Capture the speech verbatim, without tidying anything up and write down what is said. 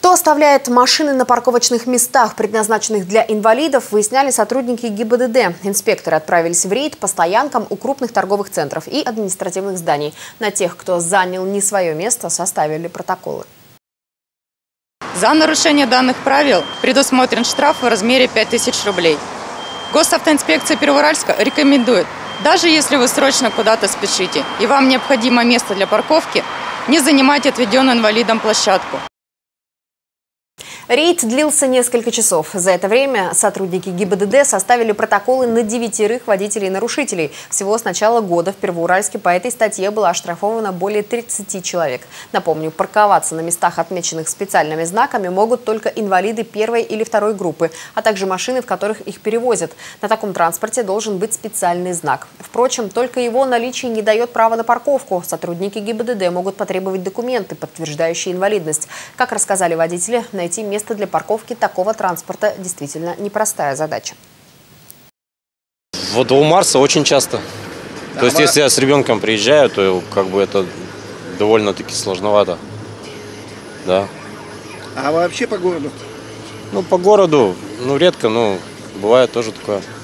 Кто оставляет машины на парковочных местах, предназначенных для инвалидов, выясняли сотрудники ГИБДД. Инспекторы отправились в рейд по стоянкам у крупных торговых центров и административных зданий. На тех, кто занял не свое место, составили протоколы. За нарушение данных правил предусмотрен штраф в размере пять тысяч рублей. Госавтоинспекция Первоуральска рекомендует, даже если вы срочно куда-то спешите и вам необходимо место для парковки, не занимать отведенную инвалидам площадку. Рейд длился несколько часов. За это время сотрудники ГИБДД составили протоколы на девятерых водителей-нарушителей. Всего с начала года в Первоуральске по этой статье было оштрафовано более тридцати человек. Напомню, парковаться на местах, отмеченных специальными знаками, могут только инвалиды первой или второй группы, а также машины, в которых их перевозят. На таком транспорте должен быть специальный знак. Впрочем, только его наличие не дает права на парковку. Сотрудники ГИБДД могут потребовать документы, подтверждающие инвалидность. Как рассказали водители, найти место для парковки такого транспорта действительно непростая задача. Вот у Марса очень часто. Да, то есть, если я с ребенком приезжаю, то как бы это довольно-таки сложновато. Да. А вообще по городу? Ну, по городу, ну, редко, но бывает тоже такое.